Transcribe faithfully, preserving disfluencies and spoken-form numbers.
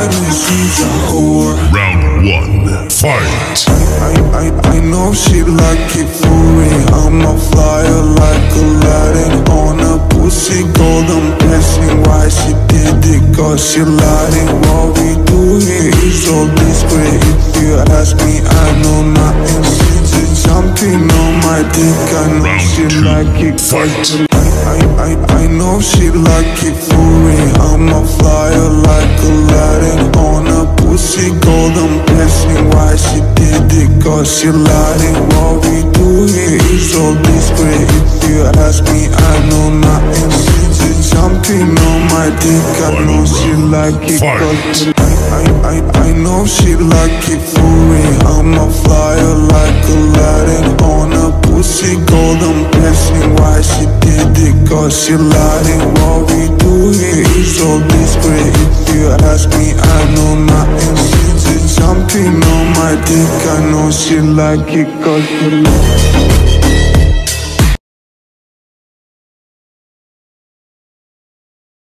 and she's a whore. Round one, fight. I, I, I know she like it for me. I'm a flyer like Aladdin on a pussy golden blessing. Why she did it? Cause she lied. And what we do here is all discreet. If you ask me, I know nothing. She just jumping on my dick. I know she like it cause I, I, I know she like it for me. I'm a flyer like Aladdin on a pussy golden blessing. Why she did it? Cause she lied. And what we do here is all discreet. If you ask me, I know nothing. She just jumping on my dick. I know she like it cause I, I, I know she like it for me. I'm a flyer like Aladdin on a pussy golden blessing. Why she did it? Cause she lied. And what we do here is all discreet. If you ask me, I know nothing. She just jumping on my dick. I know she like it cause she